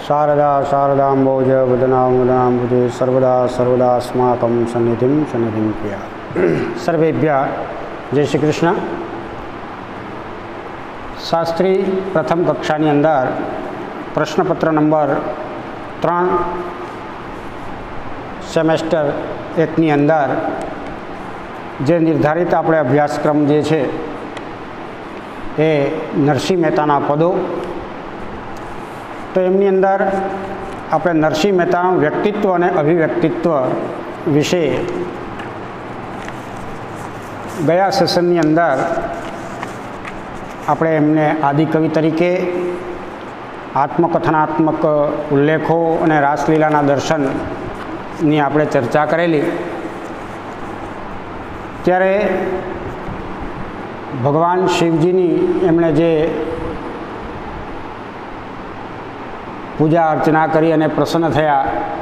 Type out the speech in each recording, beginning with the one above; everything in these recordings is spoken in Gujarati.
शारदा शारदाम्बोज वदनाम्बुजे सर्वदा सर्वदास्माकं सन्निधिं किया। सर्वेभ्यः जय श्री कृष्ण। शास्त्री प्रथम कक्षाની અંદર પ્રશ્નપત્ર નંબર 3 સેમેસ્ટર 1ની અંદર જે નિર્ધારિત આપણે અભ્યાસક્રમ જે છે એ નરસિંહ મહેતાના પદો, તો એમની અંદર આપણે નરસિંહ મહેતાનું વ્યક્તિત્વ અને અભિવ્યક્તિત્વ વિશે ગયા સેશનની અંદર આપણે એમને આદિકવિ તરીકે આત્મકથનાત્મક ઉલ્લેખો અને રાસલીલાના દર્શનની આપણે ચર્ચા કરેલી. ત્યારે ભગવાન શિવજીની એમણે જે પૂજા અર્ચના કરી અને પ્રસન્ન થયા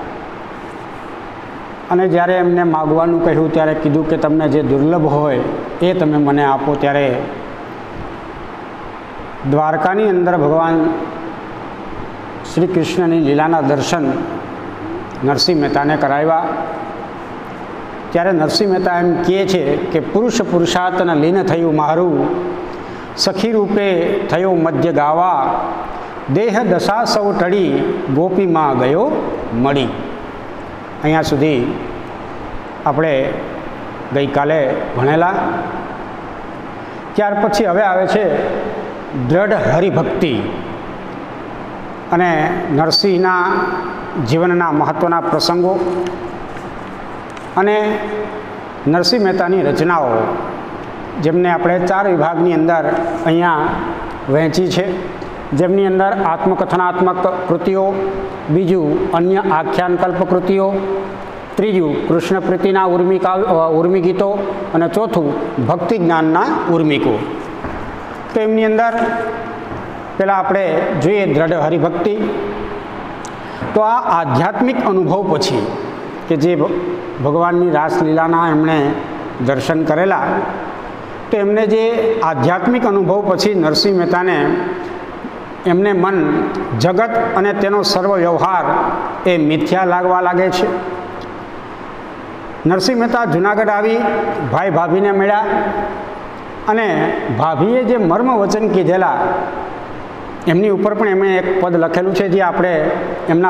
અને જ્યારે એમને માગવાનું કહ્યું ત્યારે કીધું કે તમને જે દુર્લભ હોય એ તમે મને આપો. ત્યારે દ્વારકાની અંદર ભગવાન શ્રી કૃષ્ણની લીલાના દર્શન નરસિંહ મહેતાને કરાવ્યા. ત્યારે નરસિંહ મહેતા એમ કહે છે કે પુરુષ પુરુષાર્થને લીન થયું મારું, સખી રૂપે થયો મધ્ય ગાવા, દેહ દશા સૌ ટળી ગોપીમાં ગયો મળી. અહીંયા સુધી આપણે ગઈકાલે ભણેલા. ત્યાર પછી હવે આવે છે દ્રઢ હરિભક્તિ અને નરસિંહના જીવનના મહત્ત્વના પ્રસંગો અને નરસિંહ મહેતાની રચનાઓ, જેમને આપણે 4 વિભાગની અંદર અહીંયા વહેંચી છે. જેમની અંદર આત્મકથનાત્મક કૃતિઓ, બીજું અન્ય આખ્યાનકલ્પ કૃતિઓ, ત્રીજું કૃષ્ણ પ્રીતિના ઉર્મી ગીતો અને ચોથું ભક્તિ જ્ઞાનના ઉર્મિકો. તો એમની અંદર પહેલાં આપણે જોઈએ દ્રઢ હરિભક્તિ. તો આ આધ્યાત્મિક અનુભવ પછી કે જે ભગવાનની રાસલીલાના એમણે દર્શન કરેલા, તો એમને જે આધ્યાત્મિક અનુભવ પછી નરસિંહ મહેતાને એમને મન જગત અને તેનો સર્વ વ્યવહાર એ મિથ્યા લાગવા લાગે છે. નરસિંહ મહેતા જુનાગઢ આવી ભાઈ ભાભીને મળ્યા અને ભાભીએ જે મર્મ વચન કીધેલા એમની ઉપર પણ એમણે એક પદ લખેલું છે, જે આપણે એમના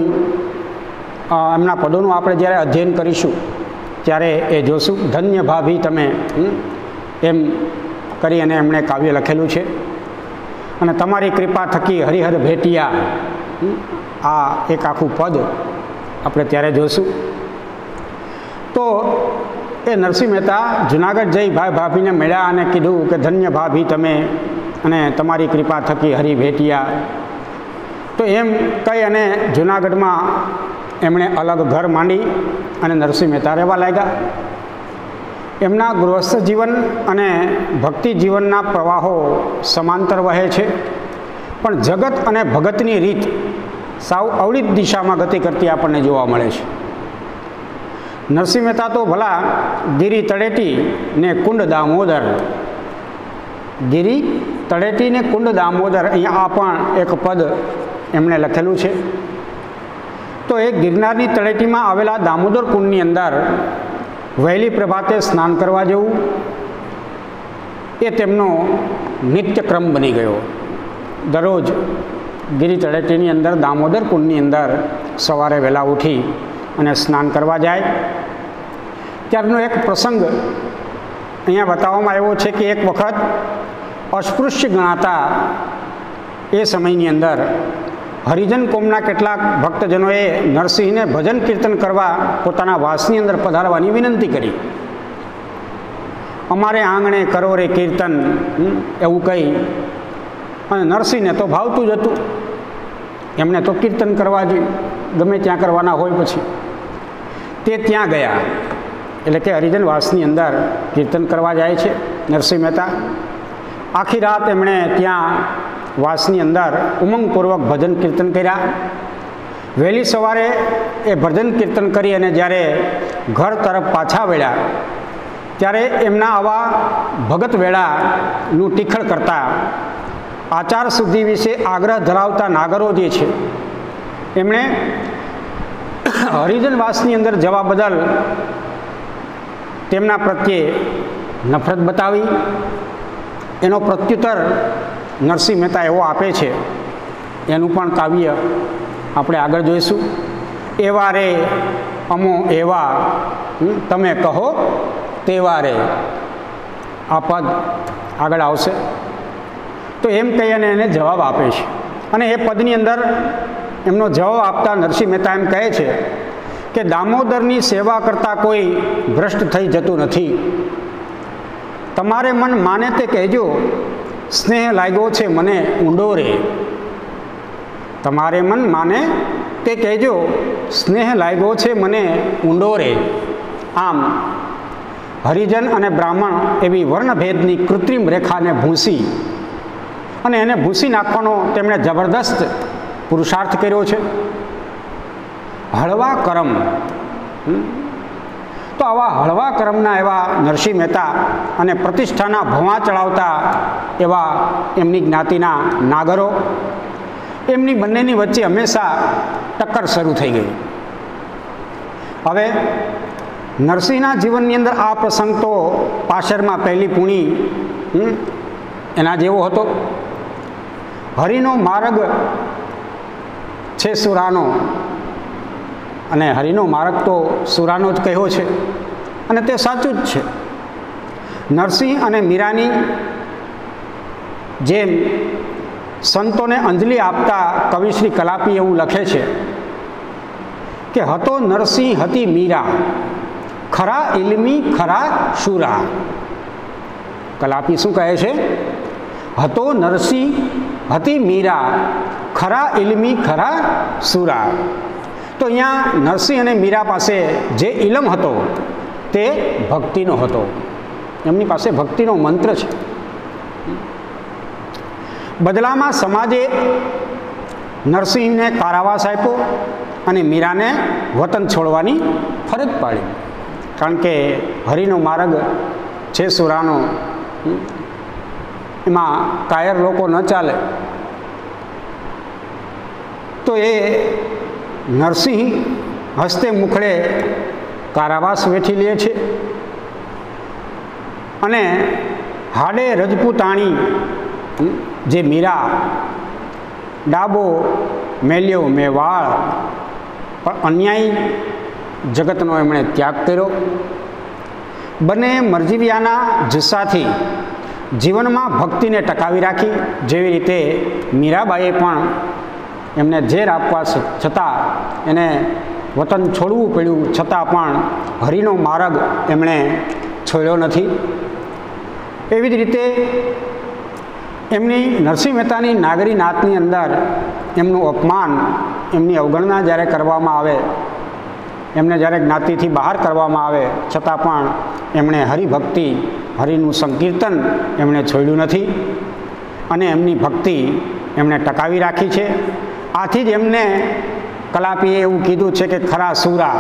પદોનું આપણે જ્યારે અધ્યયન કરીશું ત્યારે એ જોશું. ધન્ય ભાભી તમે, એમ કરી અને એમણે કાવ્ય લખેલું છે. અને તમારી કૃપા થકી હરિહર ભેટિયા, આ એક આખું પદ આપણે ત્યારે જોશું. તો એ નરસિંહ મહેતા જુનાગઢ જઈ ભાઈ ભાભીને મળ્યા અને કીધું કે ધન્ય ભાભી તમે અને તમારી કૃપા થકી હરિ ભેટિયા. તો એમ કહી અને જુનાગઢમાં એમણે અલગ ઘર માંડી અને નરસિંહ મહેતા રહેવા લાગ્યા. એમના ગૃહસ્થ જીવન અને ભક્તિ જીવનના પ્રવાહો સમાંતર વહે છે, પણ જગત અને ભગતની રીત સાવ અવળિત દિશામાં ગતિ કરતી આપણને જોવા મળે છે. નરસિંહ મહેતા તો ભલા ગિરી તળેટી ને કુંડ દામોદર, ગિરી તળેટી ને કુંડ દામોદર, અહીંયા આ પણ એક પદ એમણે લખેલું છે. તો એ ગિરનારની તળેટીમાં આવેલા દામોદર કુંડની અંદર વહેલી પ્રભાતે સ્નાન કરવા જવું એ તેમનો નિત્યક્રમ બની ગયો. દરરોજ ગિરી તળેટીની અંદર દામોદર કુંડની અંદર સવારે વહેલા ઉઠી અને સ્નાન કરવા જાય. ત્યારનો એક પ્રસંગ અહીંયા બતાવવામાં આવ્યો છે કે એક વખત અસ્પૃશ્ય ગણાતા એ સમયની અંદર હરિજન કોમના કેટલાક ભક્તજનોએ નરસિંહને ભજન કીર્તન કરવા પોતાના વાસની અંદર પધારવાની વિનંતી કરી. અમારે આંગણે કરો રે કીર્તન, એવું કહી અને નરસિંહને તો ભાવતું જ હતું. એમણે તો કીર્તન કરવા જોઈએ, ગમે ત્યાં કરવાના હોય. પછી તે ત્યાં ગયા, એટલે કે હરિજન વાસની અંદર કીર્તન કરવા જાય છે નરસિંહ મહેતા. આખી રાત એમણે ત્યાં વાસની અંદર ઉમંગપૂર્વક ભજન કીર્તન કર્યા. વહેલી સવારે એ ભજન કીર્તન કરી અને જ્યારે ઘર તરફ પાછા વળ્યા ત્યારે એમના આવા ભગત વેળાનું ટીખળ કરતા આચાર શુદ્ધિ વિશે આગ્રહ ધરાવતા નાગરો જે છે એમણે હરિજનવાસની અંદર જવા બદલ તેમના પ્રત્યે નફરત બતાવી. એનો પ્રત્યુત્તર નરસિંહ મહેતા એવો આપે છે, એનું પણ કાવ્ય આપણે આગળ જોઈશું. એવા રે અમો એવા તમે કહો તેવા રે, આ પદ આગળ આવશે. તો એમ કહી અને એને જવાબ આપે છે. અને એ પદની અંદર એમનો જવાબ આપતા નરસિંહ મહેતા એમ કહે છે કે દામોદરની સેવા કરતાં કોઈ ભ્રષ્ટ થઈ જતું નથી. તમારે મન માને તે કહેજો, સ્નેહ લાગ્યો છે મને ઊંડો રે. તમારે મન માને તે કહેજો, સ્નેહ લાગ્યો છે મને ઊંડો રે. આમ હરિજન અને બ્રાહ્મણ એવી વર્ણભેદની કૃત્રિમ રેખાને ભૂંસી અને એને ભૂંસી નાખવાનો તેમણે જબરદસ્ત પુરુષાર્થ કર્યો છે. હળવા કરમ, તો આવા હળવા કરમના એવા નરસિંહ મહેતા અને પ્રતિષ્ઠાના ભવા ચડાવતા એવા એમની જ્ઞાતિના નાગરો, એમની બંનેની વચ્ચે હંમેશા ટક્કર શરૂ થઈ ગઈ. હવે નરસિંહના જીવનની અંદર આ પ્રસંગ તો પાશરમાં પહેલી પૂણી એના જેવો હતો. હરિનો માર્ગ છે સુરાનો, અને હરિનો માર્ગ તો સુરાનો જ કહ્યો છે, અને તે સાચું જ છે. નરસિંહ અને મીરાની જેમ સંતોને અંજલિ આપતા કવિશ્રી કલાપી એવું લખે છે કે હતો નરસિંહ હતી મીરા, ખરા ઇલમી ખરા શુરા. કલાપી શું કહે છે? હતો નરસિંહ હતી મીરા, ખરા ઇલમી ખરા શુરા. તો અહીંયા નરસિંહ અને મીરા પાસે જે ઇલમ હતો તે ભક્તિનો હતો. એમની પાસે ભક્તિનો મંત્ર છે. બદલામાં સમાજે નરસિંહને કારાવાસ આપ્યો અને મીરાને વતન છોડવાની ફરજ પાડી. કારણ કે હરિનો માર્ગ છે સુરાનો, એમાં કાયર લોકો ન ચાલે. તો એ નરસિંહ હસ્તે મુખડે કારાવાસ વેઠી લે છે અને હાડે રજપૂતાણી જે મીરા, ડાબો મેલ્યો મેવાળ, પણ અન્યાયી જગતનો એમણે ત્યાગ કર્યો. બંને મરજીવિયાના જુસ્સાથી જીવનમાં ભક્તિને ટકાવી રાખી. જેવી રીતે મીરાબાઈએ પણ એમને ઝેર આપવા છતાં એને વતન છોડવું પડ્યું, છતાં પણ હરિનો માર્ગ એમણે છોડ્યો નથી. એવી જ રીતે એમની નરસિંહ મહેતાની નાગરી નાતની અંદર એમનું અપમાન, એમની અવગણના જ્યારે કરવામાં આવે, એમને જ્યારે જ્ઞાતિથી બહાર કરવામાં આવે, છતાં પણ એમણે હરિભક્તિ, હરિનું સંકીર્તન એમણે છોડ્યું નથી અને એમની ભક્તિ એમણે ટકાવી રાખી છે. આથી જ એમને કલાપીએ એવું કીધું છે કે ખરા સુરા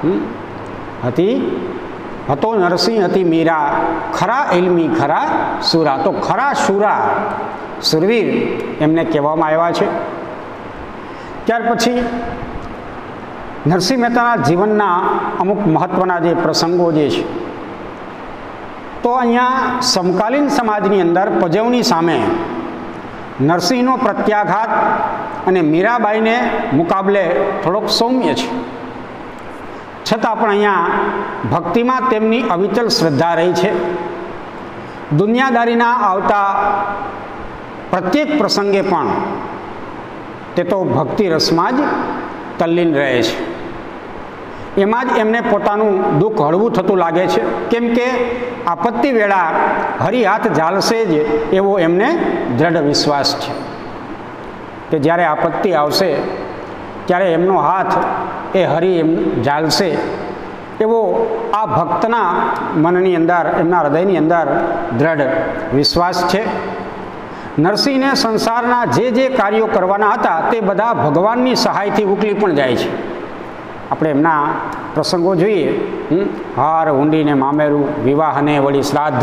હતો નરસિંહ હતી મીરા, ખરા ઇલમી ખરા સુરા. તો ખરા શુરા, સુરવીર એમને કહેવામાં આવ્યા છે. ત્યાર પછી નરસિંહ મહેતાના જીવનના અમુક મહત્ત્વના જે પ્રસંગો જે છે, તો અહીંયા સમકાલીન સમાજની અંદર પજવણી સામે નરસિંહનો પ્રત્યાઘાત અને મીરાબાઈને મુકાબલે થોડોક સૌમ્ય છે. છતાં પણ અહીંયા ભક્તિમાં તેમની અવિચલ શ્રદ્ધા રહી છે. દુનિયાદારીના આવતા પ્રત્યેક પ્રસંગે પણ તે તો ભક્તિ રસમાં જ તલ્લીન રહે છે. એમાં જ એમને પોતાનું દુઃખ હળવું થતું લાગે છે. કેમ કે આપત્તિ વેળા હરિ હાથ ઝાલશે જ એવો એમને દ્રઢ વિશ્વાસ છે કે જ્યારે આપત્તિ આવશે ત્યારે એમનો હાથ એ હરિ એમ ઝાલશે, એવો આ ભક્તના મનની અંદર, એમના હૃદયની અંદર દ્રઢ વિશ્વાસ છે. નરસિંહને સંસારના જે કાર્યો કરવાના હતા તે બધા ભગવાનની સહાયથી ઉકલી પણ જાય છે. આપણે એમના પ્રસંગો જોઈએ, હાર, હુંડીને મામેરું, વિવાહને વળી શ્રાદ્ધ,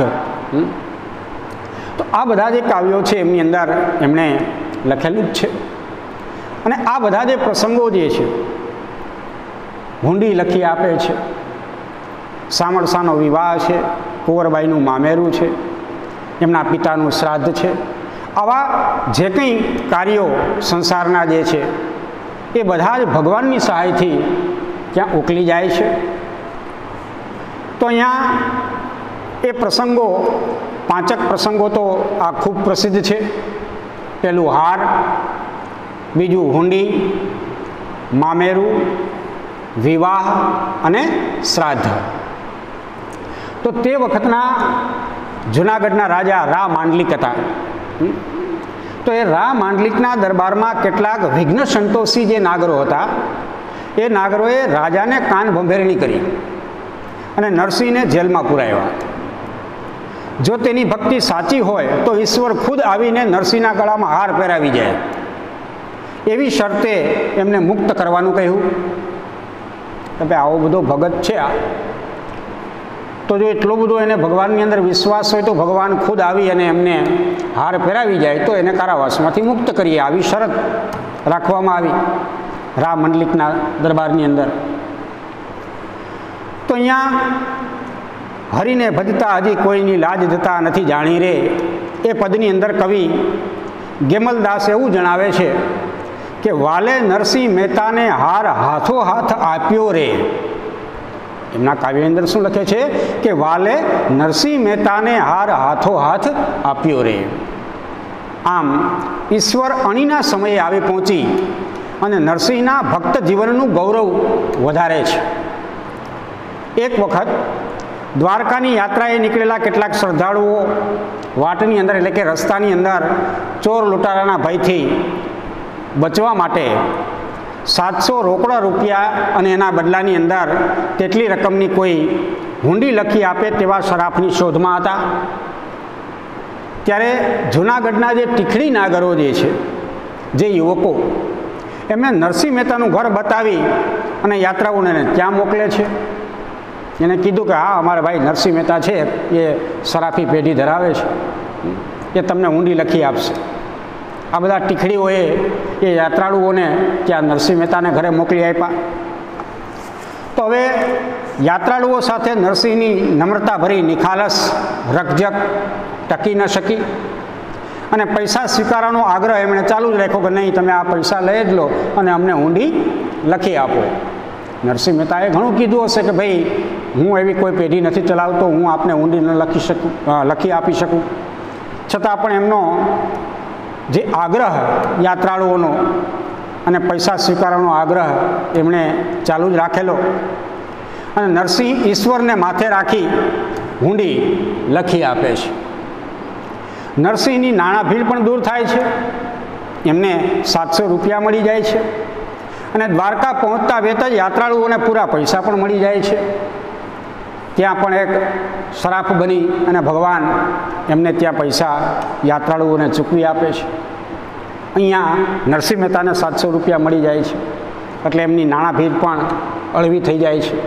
તો આ બધા જે કાવ્યો છે એમની અંદર એમણે લખેલું જ છે. અને આ બધા જે પ્રસંગો જે છે, હુંડી લખી આપે છે, સામળસાનો વિવાહ છે, કુંવરબાઈનું મામેરું છે, એમના પિતાનું શ્રાદ્ધ છે, આવા જે કંઈ કાર્યો સંસારના જે છે એ બધા જ ભગવાનની સહાયથી ત્યાં ઉકલી જાય છે. તો અહીંયા એ પ્રસંગો, પાંચક પ્રસંગો તો આ ખૂબ પ્રસિદ્ધ છે. પહેલું હાર, બીજું હુંડી, મામેરું, વિવાહ અને શ્રાદ્ધ. તો તે વખતના જૂનાગઢના રાજા રા માંડલિક હતા. તો એ રા માંડલિકના દરબારમાં કેટલાક વિઘ્ન સંતોષી જે નાગરો હતા, એ નાગરોએ રાજાને કાન ભંભેરણી કરી અને નરસિંહને જેલમાં પુરાવ્યા. જો તેની ભક્તિ સાચી હોય તો ઈશ્વર ખુદ આવીને નરસિંહના ગળામાં હાર પહેરાવી જાય, એવી શરતે એમને મુક્ત કરવાનું કહ્યું. કે ભાઈ આવો બધો ભગત છે આ, તો જો એટલો બધો એને ભગવાનની અંદર વિશ્વાસ હોય તો ભગવાન ખુદ આવી અને એમને હાર પહેરાવી જાય તો એને કારાવાસમાંથી મુક્ત કરીએ, આવી શરત રાખવામાં આવી રા મંડલિકના દરબારની અંદર. તો અહીંયા હરિને ભજતા હજી કોઈની લાજ જતા નથી જાણી રે, એ પદની અંદર કવિ ગેમલદાસ એવું જણાવે છે કે વાલે નરસિંહ મહેતાને હાર હાથો હાથ આપ્યો રે. એમના કાવ્યની અંદર શું લખે છે કે વાલે નરસિંહ મહેતાને હાર હાથો હાથ આપ્યો રે. આમ ઈશ્વર અણીના સમયે આવી પહોંચી અને નરસિંહના ભક્ત જીવનનું ગૌરવ વધારે છે. એક વખત દ્વારકાની યાત્રાએ નીકળેલા કેટલાક શ્રદ્ધાળુઓ વાટની અંદર એટલે કે રસ્તાની અંદર ચોર લૂંટારાના ભયથી બચવા માટે 700 રોકડા રૂપિયા અને એના બદલાની અંદર તેટલી રકમની કોઈ હુંડી લખી આપે તેવા શરાફની શોધમાં હતા. ત્યારે જૂનાગઢના જે ટીખડી નાગરો જે છે, જે યુવકો, એમને નરસિંહ મહેતાનું ઘર બતાવી અને યાત્રાઓને ત્યાં મોકલે છે. એને કીધું કે હા, અમારા ભાઈ નરસિંહ મહેતા છે, એ શરાફી પેઢી ધરાવે છે, એ તમને હુંડી લખી આપશે. આ બધા ટીખડીઓએ એ યાત્રાળુઓને ત્યાં નરસિંહ મહેતાને ઘરે મોકલી આપ્યા. તો હવે યાત્રાળુઓ સાથે નરસિંહની નમ્રતા ભરી નિખાલસ રકઝક ટકી ન શકી અને પૈસા સ્વીકારવાનો આગ્રહ એમણે ચાલુ જ રાખ્યો કે નહીં, તમે આ પૈસા લઈ જ લો અને અમને હુંડી લખી આપો. નરસિંહ મહેતાએ ઘણું કીધું હશે કે ભાઈ હું એવી કોઈ પેઢી નથી ચલાવતો, હું આપને હુંડી ન લખી આપી શકું. છતાં પણ એમનો જે આગ્રહ યાત્રાળુઓનો અને પૈસા સ્વીકારવાનો આગ્રહ એમણે ચાલુ જ રાખેલો અને નરસિંહ ઈશ્વરને માથે રાખી હુંડી લખી આપે છે. નરસિંહની નાણાં ભીડ પણ દૂર થાય છે, એમને 700 રૂપિયા મળી જાય છે અને દ્વારકા પહોંચતા વેત જ યાત્રાળુઓને પૂરા પૈસા પણ મળી જાય છે. ત્યાં પણ એક શરાફ બની અને ભગવાન એમને ત્યાં પૈસા યાત્રાળુઓને ચૂકવી આપે છે. અહીંયા નરસિંહ મહેતાને 700 રૂપિયા મળી જાય છે એટલે એમની નાણાં ભીડ પણ અળવી થઈ જાય છે.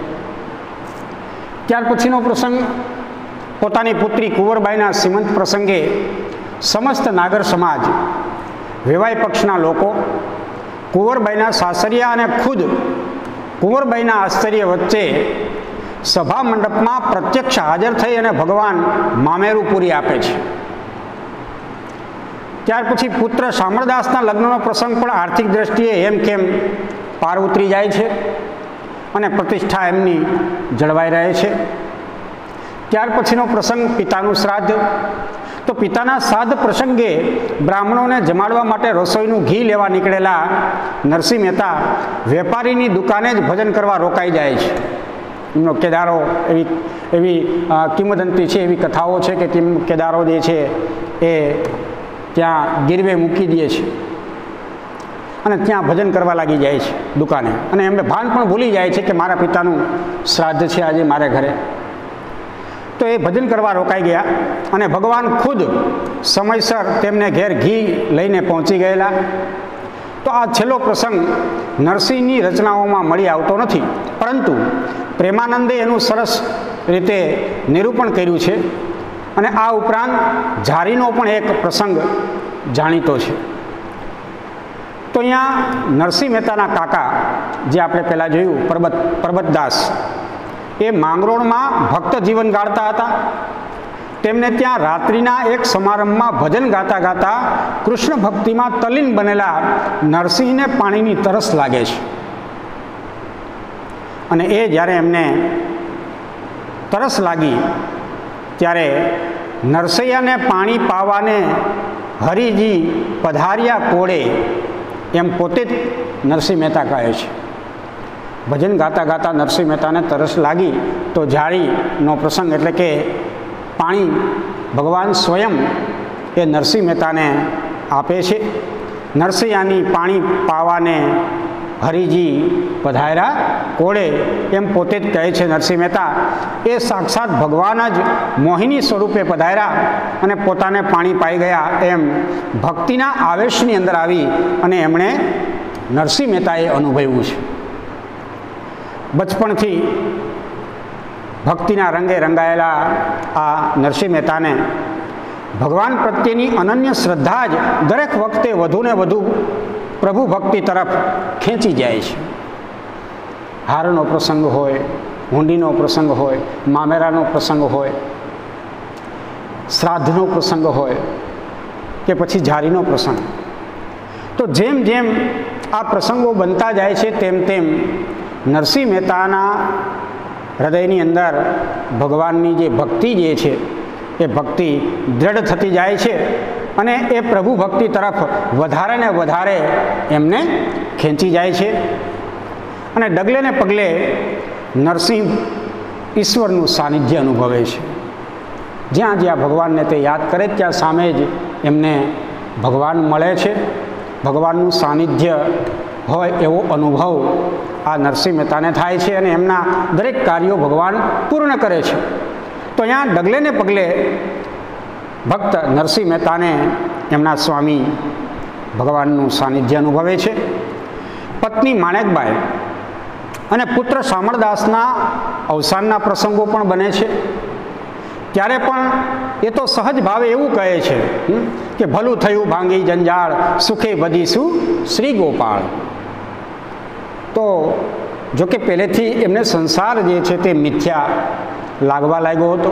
ત્યાર પછીનો પ્રસંગ, પોતાની પુત્રી કુંવરબાઈના શ્રીમંત પ્રસંગે સમસ્ત નાગર સમાજ, વેવાઈ પક્ષના લોકો, કુંવરબાઈના સાસરિયા અને ખુદ કુંવરબાઈના આશ્ચર્ય વચ્ચે સભા મંડપમાં પ્રત્યક્ષ હાજર થઈ અને ભગવાન મામેરું પૂરી આપે છે. ત્યાર પછી પુત્ર શામળદાસના લગ્નનો પ્રસંગ પણ આર્થિક દ્રષ્ટિએ હેમખેમ પાર ઉતરી જાય છે અને પ્રતિષ્ઠા એમની જળવાઈ રહે છે. ત્યાર પછીનો પ્રસંગ પિતાનું શ્રાદ્ધ. તો પિતાના શ્રાદ્ધ પ્રસંગે બ્રાહ્મણોને જમાડવા માટે રસોઈનું ઘી લેવા નીકળેલા નરસિંહ મહેતા વેપારીની દુકાને જ ભજન કરવા રોકાઈ જાય છે. એમનો કેદારો એવી કિંવદંતી છે, એવી કથાઓ છે કે કેદારો જે છે એ ત્યાં ગીરવે મૂકી દે છે અને ત્યાં ભજન કરવા લાગી જાય છે દુકાને, અને એમને ભાન પણ ભૂલી જાય છે કે મારા પિતાનું શ્રાદ્ધ છે આજે મારે ઘરે. તો એ ભજન કરવા રોકાઈ ગયા અને ભગવાન ખુદ સમયસર તેમને ઘેર ઘી લઈને પહોંચી ગયેલા. તો આ છેલ્લો પ્રસંગ નરસિંહની રચનાઓમાં મળી આવતો નથી, પરંતુ પ્રેમાનંદે એનું સરસ રીતે નિરૂપણ કર્યું છે અને આ ઉપરાંત ઝારીનો પણ એક પ્રસંગ જાણીતો છે. તો તો અહીંયા નરસિંહ મહેતાના કાકા, જે આપણે પહેલાં જોયું પરબતદાસ, એ માંગરોળમાં ભક્ત જીવન ગાળતા હતા. તેમને ત્યાં રાત્રિના એક સમારંભમાં ભજન ગાતા ગાતા કૃષ્ણ ભક્તિમાં તલ્લીન બનેલા નરસિંહને પાણીની તરસ લાગે છે. અને એ જ્યારે એમને તરસ લાગી ત્યારે નરસૈયાને પાણી પાવાને હરિજી પધાર્યા કોળે, એમ પોતે જ નરસિંહ મહેતા કહે છે. ભજન ગાતા ગાતા નરસિંહ મહેતાને તરસ લાગી તો જાળીનો પ્રસંગ, એટલે કે પાણી ભગવાન સ્વયં એ નરસિંહ મહેતાને આપે છે. નરસૈયાની પાણી પાવાને હરિજી પધાર્યા કોળે, એમ પોતે જ કહે છે નરસિંહ મહેતા. એ સાક્ષાત ભગવાન જ મોહિની સ્વરૂપે પધાર્યા અને પોતાને પાણી પાઈ ગયા, એમ ભક્તિના આવેશની અંદર આવી અને એમણે નરસિંહ મહેતાએ અનુભવ્યું છે. બચપણથી ભક્તિના રંગે રંગાયેલા આ નરસિંહ મહેતાને ભગવાન પ્રત્યેની અનન્ય શ્રદ્ધા જ દરેક વખતે વધુને વધુ પ્રભુ ભક્તિ તરફ ખેંચી જાય છે. હારનો પ્રસંગ હોય, હુંડીનો પ્રસંગ હોય, મામેરાનો પ્રસંગ હોય, શ્રાદ્ધનો પ્રસંગ હોય કે પછી જારીનો પ્રસંગ, તો જેમ જેમ આ પ્રસંગો બનતા જાય છે તેમ તેમ નરસિંહ મહેતાના હૃદયની અંદર ભગવાનની જે ભક્તિ જે છે એ ભક્તિ દ્રઢ થતી જાય છે અને એ પ્રભુ ભક્તિ તરફ વધારે ને વધારે એમને ખેંચી જાય છે. અને ડગલે ને પગલે નરસિંહ ઈશ્વરનું સાનિધ્ય અનુભવે છે. જ્યાં જ્યાં ભગવાનને તે યાદ કરે ત્યાં સામે જ એમને ભગવાન મળે છે. ભગવાનનું સાનિધ્ય હોય એવો અનુભવ આ નરસિંહ મહેતાને થાય છે અને એમના દરેક કાર્યો ભગવાન પૂર્ણ કરે છે. તો અહીંયા ડગલે ને પગલે ભક્ત નરસિંહ મહેતાને એમના સ્વામી ભગવાનનું સાનિધ્ય અનુભવે છે. પત્ની માણેકબાઈ અને પુત્ર શામળદાસના અવસાનના પ્રસંગો પણ બને છે. ત્યારે પણ એ તો સહજ ભાવે એવું કહે છે કે ભલું થયું ભાંગી જંજાળ, સુખે બધીશું શ્રી ગોપાળ. તો જોકે પહેલેથી એમને સંસાર જે છે તે મિથ્યા લાગવા લાગ્યો હતો.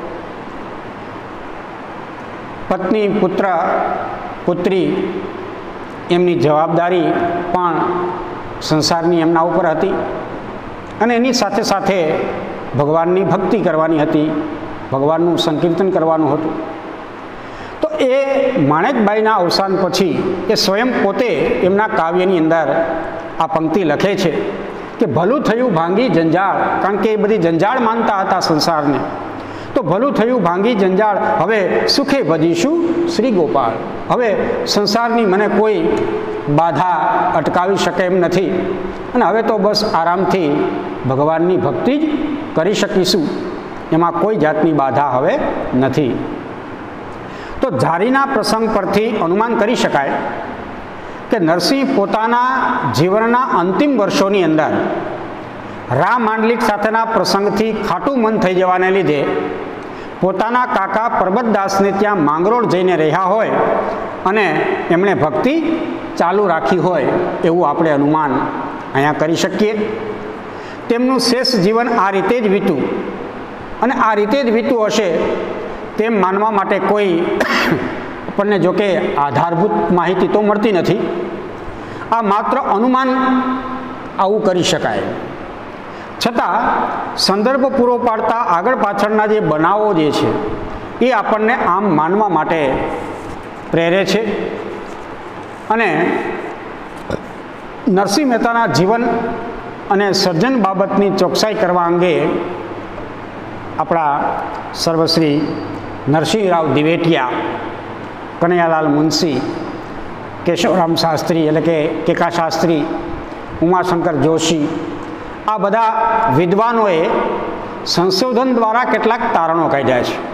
પત્ની, પુત્ર, પુત્રી એમની જવાબદારી પણ સંસારની એમના ઉપર હતી અને એની સાથે સાથે ભગવાનની ભક્તિ કરવાની હતી, ભગવાનનું સંકીર્તન કરવાનું હતું. તો એ માણેકબાઈના અવસાન પછી એ સ્વયં પોતે એમના કાવ્યની અંદર આ પંક્તિ લખે છે કે ભલું થયું ભાંગી જંજાળ, કારણ કે એ બધી જંજાળ માનતા હતા સંસારને. તો ભલું થયું ભાંગી જંજાળ, હવે સુખે ભજીશું શ્રી ગોપાળ. હવે સંસારની મને કોઈ બાધા અટકાવી શકે એમ નથી અને હવે તો બસ આરામથી ભગવાનની ભક્તિ જ કરી શકીશું, એમાં કોઈ જાતની બાધા હવે નથી. તો જારીના પ્રસંગ પરથી અનુમાન કરી શકાય કે નરસિંહ પોતાના જીવનના અંતિમ વર્ષોની અંદર રા માંડલિક સાથેના પ્રસંગથી ખાટું મન થઈ જવાને લીધે પોતાના કાકા પરબતદાસને ત્યાં માંગરોળ જઈને રહ્યા હોય અને એમણે ભક્તિ ચાલુ રાખી હોય એવું આપણે અનુમાન અહીંયા કરી શકીએ. તેમનું શેષ જીવન આ રીતે જ વીત્યું અને આ રીતે જ વીત્યું હશે તેમ માનવા માટે કોઈ આપણને જોકે આધારભૂત માહિતી તો મળતી નથી. આ માત્ર અનુમાન આવું કરી શકાય. છતાં સંદર્ભ પૂરો પાડતા આગળ પાછળના જે બનાવો જે છે એ આપણને આમ માનવા માટે પ્રેરે છે. અને નરસિંહ મહેતાના જીવન અને સર્જન બાબતની ચોકસાઈ કરવા અંગે આપણા સર્વશ્રી નરસિંહરાવ દિવેટિયા, કનૈયાલાલ મુનશી, કેશવરામ શાસ્ત્રી એટલે કે કેકા શાસ્ત્રી, ઉમાશંકર જોશી, આ બધા વિદ્વાનોએ સંશોધન દ્વારા કેટલાક તારણો કાઢ્યા છે.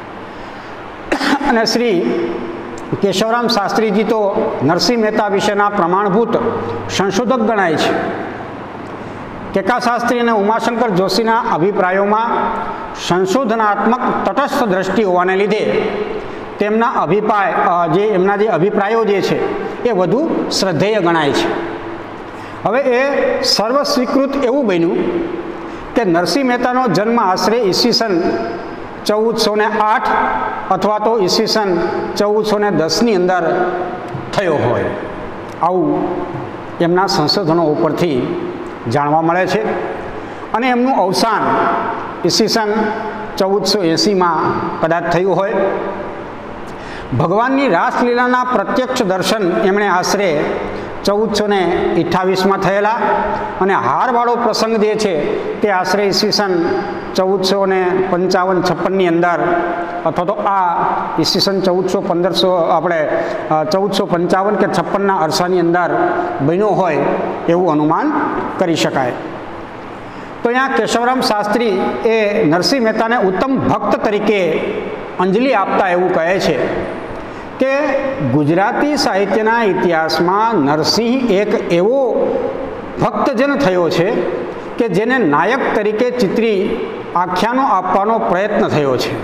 અને શ્રી કેશવરામ શાસ્ત્રીજી તો નરસિંહ મહેતા વિશેના પ્રમાણભૂત સંશોધક ગણાય છે. કેકા શાસ્ત્રી અને ઉમાશંકર જોશીના અભિપ્રાયોમાં સંશોધનાત્મક તટસ્થ દ્રષ્ટિ હોવાને લીધે તેમના એમના જે અભિપ્રાયો જે છે એ વધુ શ્રદ્ધેય ગણાય છે. હવે એ સર્વ સ્વીકૃત એવું બન્યું કે નરસિંહ મહેતાનો જન્મ આશરે ઈસવીસન 1408 અથવા તો ઈસવીસન 1410ની અંદર થયો હોય, આવું એમના સંશોધનો ઉપરથી જાણવા મળે છે. અને એમનું અવસાન ઈસવીસન 1480માં કદાચ થયું હોય. ભગવાનની રાસલીલાના પ્રત્યક્ષ દર્શન એમણે આશરે 1428માં થયેલા, અને હારવાળો પ્રસંગ જે છે તે આશરે ઈસવીસન 1455-56ની અંદર, અથવા તો આ ઈસવીસન 1455 કે 56ના અરસાની અંદર બન્યો હોય એવું અનુમાન કરી શકાય. તો અહીંયા કેશવરામ શાસ્ત્રી એ નરસિંહ મહેતાને ઉત્તમ ભક્ત તરીકે અંજલિ આપતા એવું કહે છે કે ગુજરાતી સાહિત્યના ઇતિહાસમાં નરસિંહ એક એવો ભક્તજન થયો છે કે જેને નાયક તરીકે ચિત્રી આખ્યાનો આપવાનો પ્રયત્ન થયો છે.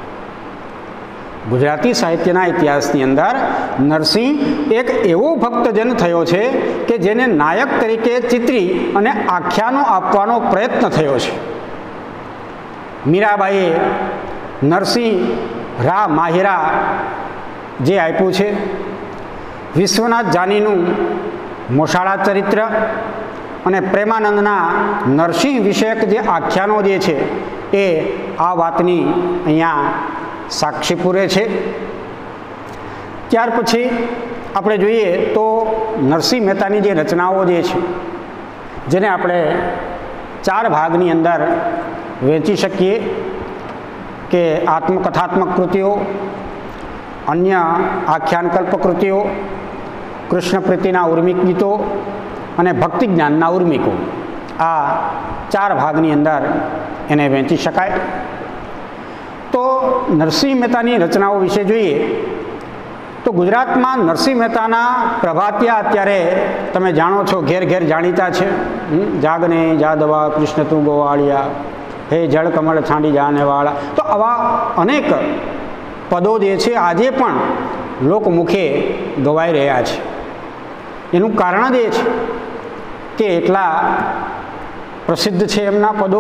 ગુજરાતી સાહિત્યના ઇતિહાસની અંદર નરસિંહ એક એવો ભક્તજન થયો છે કે જેને નાયક તરીકે ચિત્રી અને આખ્યાનો આપવાનો પ્રયત્ન થયો છે. મીરાબાઈએ નરસિંહ રા માહિરા જે આપ્યું છે, વિશ્વનાથ જાનીનું મોશાળા ચરિત્ર અને પ્રેમાનંદના નરસિંહ વિષયક જે આખ્યાનો જે છે એ આ વાતની અહીંયા સાક્ષી પૂરે છે. ત્યાર પછી આપણે જોઈએ તો નરસિંહ મહેતાની જે રચનાઓ જે છે, જેને આપણે 4 ભાગની અંદર વહેંચી શકીએ કે આત્મકથાત્મક કૃતિઓ, અન્ય આખ્યાનકલ્પ કૃતિઓ, કૃષ્ણ પ્રીતિના ઉર્મિક ગીતો અને ભક્તિ જ્ઞાનના ઉર્મિકો, આ 4 ભાગની અંદર એને વહેંચી શકાય. તો નરસિંહ મહેતાની રચનાઓ વિશે જોઈએ તો ગુજરાતમાં નરસિંહ મહેતાના પ્રભાતિયા અત્યારે તમે જાણો છો ઘેર ઘેર જાણીતા છે. જાગને જાદવા કૃષ્ણ તું ગોવાળિયા, હે જળ કમળ છાંડી જાને વાળા. તો આવા અનેક પદો જે છે આજે પણ લોકમુખે ગવાઈ રહ્યા છે. એનું કારણ જ એ છે કે એટલા પ્રસિદ્ધ છે એમના પદો,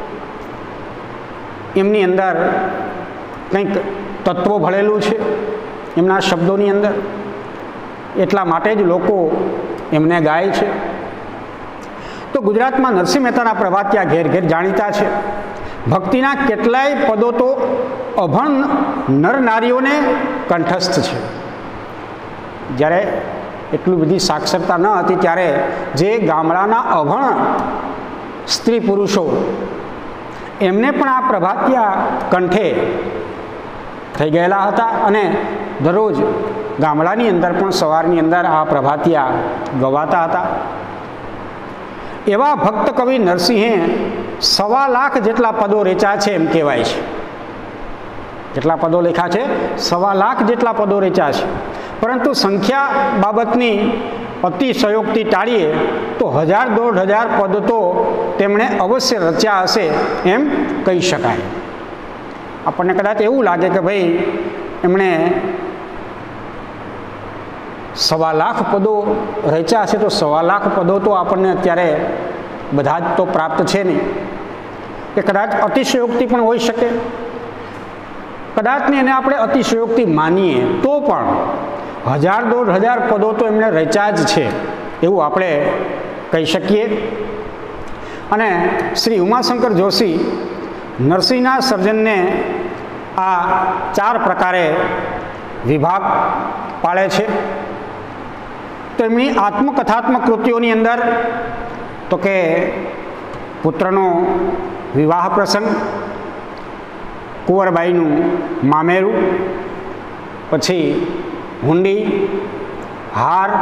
એમની અંદર કંઈક તત્વો ભળેલું છે એમના શબ્દોની અંદર, એટલા માટે જ લોકો એમને ગાય છે. તો ગુજરાતમાં નરસિંહ મહેતાના પ્રભાતિયા ઘેર ઘેર જાણીતા છે. ભક્તિના કેટલાય પદો તો અભણ નર નારીઓને કંઠસ્થ છે. જ્યારે એટલી બધી સાક્ષરતા ન હતી ત્યારે જે ગામડાના અભણ સ્ત્રી પુરુષો એમને પણ આ પ્રભાતિયા કંઠે થઈ ગયેલા હતા, અને દરરોજ ગામડાની અંદર પણ સવારની અંદર આ પ્રભાતિયા ગવાતા હતા. એવા ભક્ત કવિ નરસિંહે 1.25 લાખ જેટલા પદો રચ્યા છે એમ કહેવાય છે. જેટલા પદો લખ્યા છે 1.25 લાખ જેટલા પદો રચ્યા છે. પરંતુ સંખ્યા બાબતની અતિશયોક્તિ ટાળીએ તો 1000-1500 પદ તો તેમણે અવશ્ય રચ્યા હશે એમ કહી શકાય. આપણને કદાચ એવું લાગે કે ભાઈ એમણે 1.25 લાખ પદો રચ્યા છે, તો 1.25 લાખ પદો તો આપણને અત્યારે બધા જ તો પ્રાપ્ત છે નહીં. એ કદાચ અતિશયોક્તિ પણ હોઈ શકે. કદાચને એને આપણે અતિશયોક્તિ માનીએ તો પણ 1000-1500 પદો તો એમણે રચ્યા જ છે એવું આપણે કહી શકીએ. અને શ્રી ઉમાશંકર જોશી નરસિંહના સર્જનને આ 4 પ્રકારે વિભાગ પાડે છે. તો એમની આત્મકથાત્મક કૃતિઓની અંદર તો કે પુત્રનો વિવાહ પ્રસંગ, કુંવરબાઈનું મામેરું, પછી હુંડી, હાર,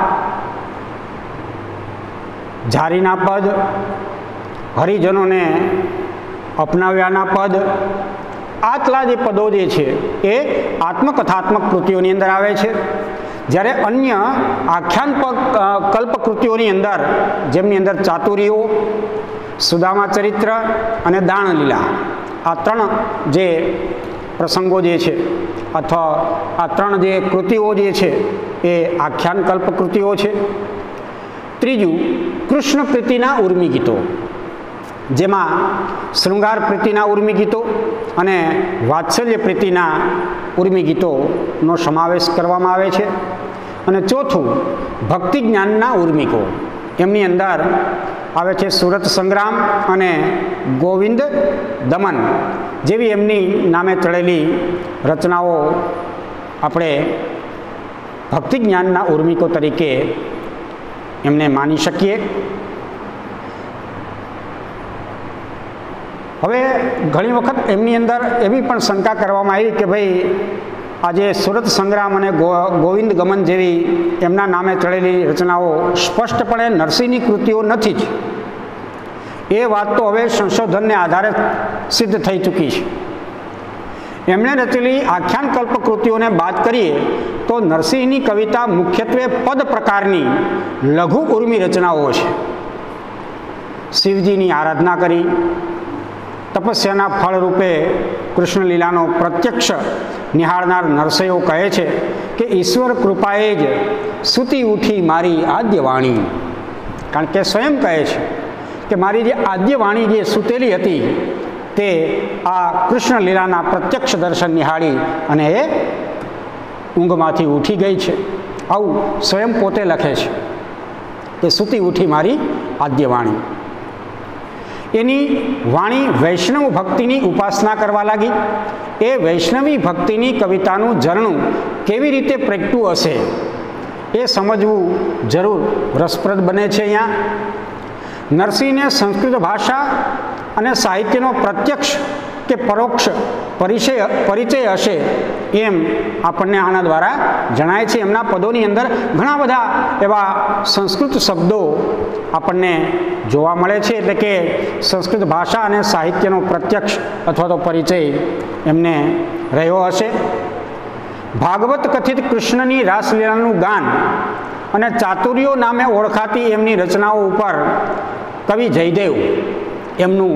જારીના પદ, હરિજનોને અપનાવ્યાના પદ, આટલા જે પદો જે છે એ આત્મકથાત્મક કૃતિઓની અંદર આવે છે. જ્યારે અન્ય આખ્યાન કલ્પ કૃતિઓની અંદર, જેમની અંદર ચાતુરીઓ, સુદામા ચરિત્ર અને દાણલીલા, આ 3 જે પ્રસંગો જે છે અથવા આ 3 જે કૃતિઓ જે છે એ આખ્યાનકલ્પ કૃતિઓ છે. ત્રીજું, કૃષ્ણ પ્રીતિના ઉર્મી ગીતો, જેમાં શૃંગાર પ્રીતિના ઉર્મી ગીતો અને વાત્સલ્ય પ્રીતિના ઉર્મી ગીતોનો સમાવેશ કરવામાં આવે છે. અને ચોથું, ભક્તિ જ્ઞાનના ઉર્મિકો, એમની અંદર આવે છે સુરત સંગ્રામ અને ગોવિંદ દમન જેવી એમની નામે ચડેલી રચનાઓ આપણે ભક્તિ જ્ઞાનના ઉર્મિકો તરીકે એમને માની શકીએ. હવે ઘણી વખત એમની અંદર એવી પણ શંકા કરવામાં આવી કે ભાઈ આજે સુરત સંગ્રામ અને ગોવિંદ ગમન જેવી એમના નામે ચડેલી રચનાઓ સ્પષ્ટપણે નરસિંહની કૃતિઓ નથી જ. એ વાત તો હવે સંશોધનને આધારે સિદ્ધ થઈ ચૂકી છે. એમણે રચેલી આખ્યાનકલ્પ કૃતિઓને બાદ કરીએ તો નરસિંહની કવિતા મુખ્યત્વે પદ પ્રકારની લઘુ ઉર્મી રચનાઓ છે. શિવજીની આરાધના કરી, તપસ્યાના ફળ રૂપે કૃષ્ણ લીલાનો પ્રત્યક્ષ નિહાળનાર નરસૈયો કહે છે કે ઈશ્વર કૃપાએ જ સૂતી ઉઠી મારી આદ્ય વાણી. કારણ કે સ્વયં કહે છે કે મારી જે આદ્ય વાણી જે સૂતેલી હતી તે આ કૃષ્ણ લીલાના પ્રત્યક્ષ દર્શન નિહાળી અને એ ઊંઘમાંથી ઉઠી ગઈ છે. આવું સ્વયં પોતે લખે છે કે સૂતી ઉઠી મારી આદ્ય વાણી. એની વાણી વૈષ્ણવ ભક્તિની ઉપાસના કરવા લાગી. એ વૈષ્ણવી ભક્તિની કવિતાનું ઝરણું કેવી રીતે પ્રગટ્યું હશે એ સમજવું જરૂર રસપ્રદ બને છે. અહીંયા નરસિંહને સંસ્કૃત ભાષા અને સાહિત્યનો પ્રત્યક્ષ કે પરોક્ષ પરિચય હશે એમ આપણને આના દ્વારા જણાય છે. એમના પદોની અંદર ઘણા બધા એવા સંસ્કૃત શબ્દો આપણને જોવા મળે છે. એટલે કે સંસ્કૃત ભાષા અને સાહિત્યનો પ્રત્યક્ષ અથવા તો પરિચય એમને રહ્યો હશે. ભાગવત કથિત કૃષ્ણની રાસલીલાનું ગાન અને ચાતુર્યો નામે ઓળખાતી એમની રચનાઓ ઉપર કવિ જયદેવ એમનું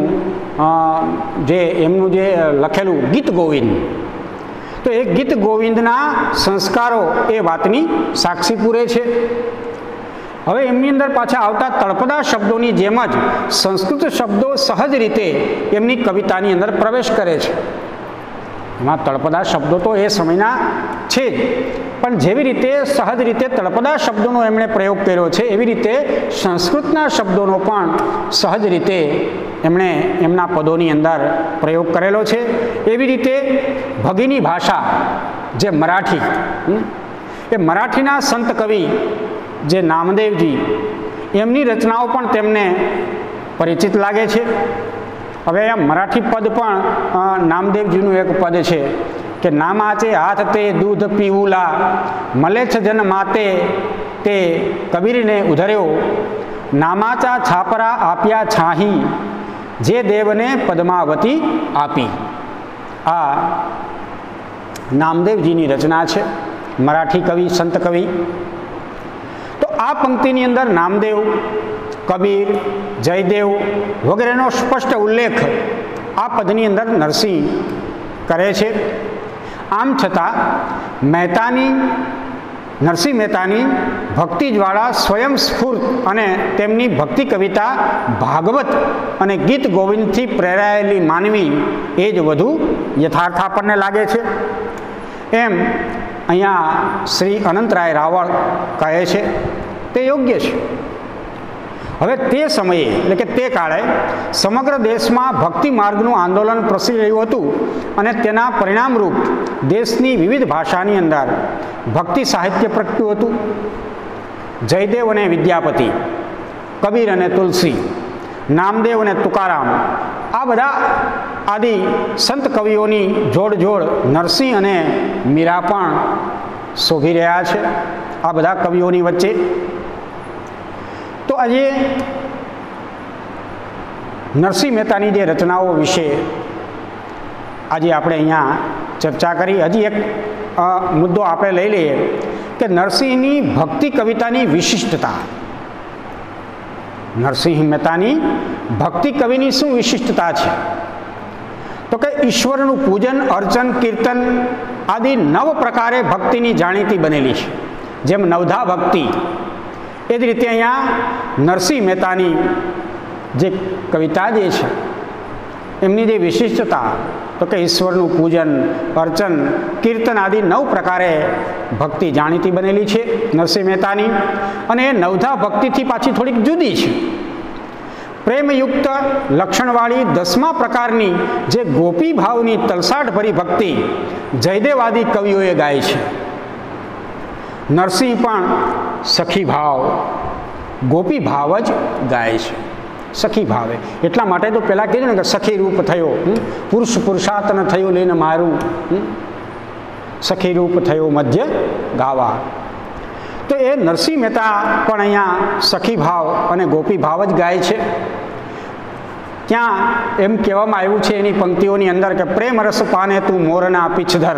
જે લખેલું ગીત ગોવિંદ, તો એ ગીત ગોવિંદના સંસ્કારો એ વાતની સાક્ષી પૂરે છે. હવે એમની અંદર પાછા આવતા તળપદા શબ્દોની જેમ જ સંસ્કૃત શબ્દો સહજ રીતે એમની કવિતાની અંદર પ્રવેશ કરે છે. એમાં તળપદા શબ્દો તો એ સમયના છે જ, પણ જેવી રીતે સહજ રીતે તળપદા શબ્દોનો એમણે પ્રયોગ કર્યો છે એવી રીતે સંસ્કૃતના શબ્દોનો પણ સહજ રીતે એમણે એમના પદોની અંદર પ્રયોગ કરેલો છે. એવી રીતે ભગીની ભાષા જે મરાઠી, એ મરાઠીના સંત કવિ જે નામદેવજી, એમની રચનાઓ પણ તેમને પરિચિત લાગે છે. હવે આ મરાઠી પદ પણ નામદેવજીનું એક પદ છે કે નામાચે હાથ તે દૂધ પીવુલા મલેચ્છ જન માતે તે કબીરને ઉધર્યો નામાચા છાપરા આપ્યા છાહી જે દેવને પદ્માવતી આપી. આ નામદેવજીની રચના છે, મરાઠી કવિ, સંત કવિ. તો આ પંક્તિની અંદર નામદેવ, કબીર, જયદેવ વગેરેનો સ્પષ્ટ ઉલ્લેખ આ પદની અંદર નરસિંહ કરે છે. આમ છતાં નરસિંહ મહેતાની ભક્તિ જ્વાળા સ્વયં સ્ફૂર્ત અને તેમની ભક્તિ કવિતા ભાગવત અને ગીત ગોવિંદથી પ્રેરાયેલી માનવી એ જ વધુ યથાર્થ આપણને લાગે છે. એમ અહીંયા શ્રી અનંતરાય રાવળ કહે છે તે યોગ્ય છે. હવે તે સમયે એટલે કે તે કાળે સમગ્ર દેશમાં ભક્તિ માર્ગનું આંદોલન પ્રસરી રહ્યું હતું અને તેના પરિણામરૂપ દેશની વિવિધ ભાષાની અંદર ભક્તિ સાહિત્ય પ્રગટ્યું હતું. જયદેવ અને વિદ્યાપતિ, કબીર અને તુલસી, નામદેવ અને તુકારામ, આ બધા આદિ સંત કવિઓની જોડ નરસિંહ અને મીરા પણ શોભી રહ્યા છે આ બધા કવિઓની વચ્ચે. તો આજે નરસિંહ મહેતાની જે રચનાઓ વિશે આજે આપણે અહીંયા ચર્ચા કરી. હજી એક મુદ્દો આપણે લઈ લઈએ કે નરસિંહની ભક્તિ કવિતાની વિશિષ્ટતા. નરસિંહ મહેતાની ભક્તિ કવિની શું વિશિષ્ટતા છે? તો કે ઈશ્વરનું પૂજન, અર્ચન, કીર્તન આદિ 9 પ્રકારે ભક્તિની જાણીતી બનેલી છે. જેમ નવધા ભક્તિ, એ જ રીતે અહીંયા નરસિંહ મહેતાની જે કવિતા જે છે એમની જે વિશિષ્ટતા, તો કે ઈશ્વરનું પૂજન, અર્ચન, કીર્તન આદિ 9 પ્રકારે ભક્તિ જાણીતી બનેલી છે નરસિંહ મહેતાની. અને એ નવધા ભક્તિથી પાછી થોડીક જુદી છે. પ્રેમયુક્ત લક્ષણવાળી 10મા પ્રકારની જે ગોપી ભાવની તલસાટભરી ભક્તિ જયદેવાદી કવિઓએ ગાય છે. નરસિંહ પણ સખી ભાવ, ગોપી ભાવ જ ગાય છે. સખી ભાવે એટલા માટે તો પહેલાં કીધું ને કે સખી રૂપ થયો, પુરુષ પુરુષાર્થન થયું લઈને મારું, સખી રૂપ થયો મધ્ય ગાવા. તો એ નરસિંહ મહેતા પણ અહીંયા સખી ભાવ અને ગોપી ભાવ જ ગાય છે. ત્યાં એમ કહેવામાં આવ્યું છે એની પંક્તિઓની અંદર કે પ્રેમ રસ પાને તું મોરના પીછધર,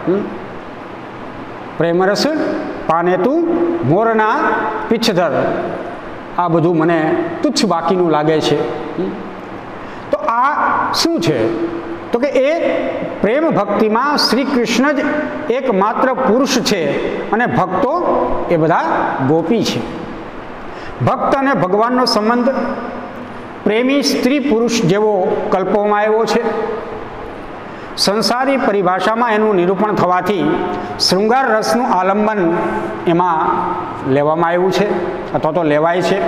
પ્રેમ રસ પાને તું મોરના પીછધર. આ બધું મને તુચ્છ બાકીનું લાગે છે. તો આ શું છે? તો કે એ પ્રેમ ભક્તિમાં શ્રી કૃષ્ણ જ એકમાત્ર પુરુષ છે અને ભક્તો એ બધા ગોપી છે. ભક્ત અને ભગવાનનો સંબંધ પ્રેમી સ્ત્રી પુરુષ જેવો કલ્પવામાં આવ્યો છે. સંસારી પરિભાષામાં એનું નિરૂપણ થવાથી શૃંગાર રસનું આલંબન એમાં લેવામાં આવ્યું છે અથવા તો લેવાય છે.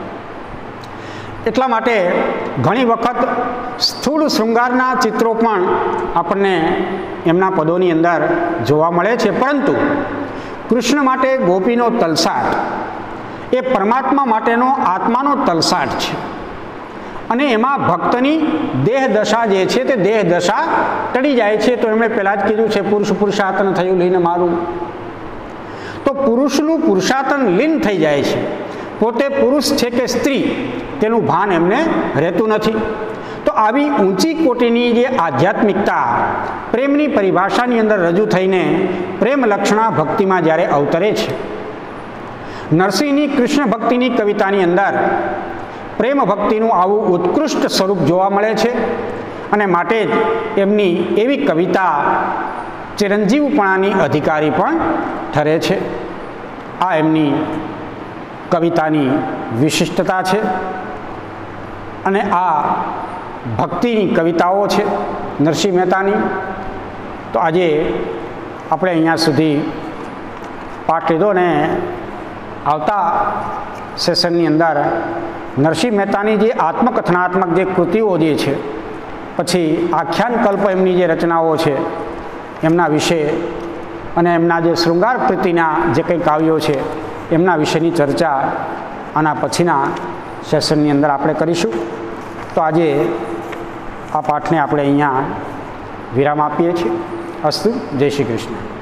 એટલા માટે ઘણી વખત સ્થૂળ શૃંગારના ચિત્રો પણ આપણને એમના પદોની અંદર જોવા મળે છે. પરંતુ કૃષ્ણ માટે ગોપીનો તલસાટ એ પરમાત્મા માટેનો આત્માનો તલસાટ છે. અને એમાં ભક્તની દેહ દશા જે છે તે દેહ દશા ટળી જાય છે. તો એમણે પહેલાં જ કીધું છે પુરુષ પુરુષાર્થન થયું લઈને મારું. તો પુરુષનું પુરુષાર્થન લીન થઈ જાય છે. પોતે પુરુષ છે કે સ્ત્રી તેનું ભાન એમને રહેતું નથી. તો આવી ઊંચી કોટીની જે આધ્યાત્મિકતા પ્રેમની પરિભાષાની અંદર રજૂ થઈને પ્રેમ લક્ષણા ભક્તિમાં જ્યારે અવતરે છે, નરસિંહની કૃષ્ણ ભક્તિની કવિતાની અંદર પ્રેમ ભક્તિનું આવું ઉત્કૃષ્ટ સ્વરૂપ જોવા મળે છે. અને માટે જ એમની એવી કવિતા ચિરંજીવપણાની અધિકારી પણ ઠરે છે. આ એમની કવિતાની વિશિષ્ટતા છે. અને આ ભક્તિની કવિતાઓ છે નરસિંહ મહેતાની. તો આજે આપણે અહીંયા સુધી પાઠ લીધો ને આવતા સેશનની અંદર નરસિંહ મહેતાની જે આત્મકથનાત્મક જે કૃતિઓ જે છે, પછી આખ્યાન કલ્પ એમની જે રચનાઓ છે એમના વિશે અને એમના જે શૃંગાર પ્રીતિના જે કંઈ કાવ્યો છે એમના વિશેની ચર્ચા આના પછીના સેશનની અંદર આપણે કરીશું. તો આજે આ પાઠને આપણે અહીંયા વિરામ આપીએ છીએ. અસ્તુ. જય શ્રી કૃષ્ણ.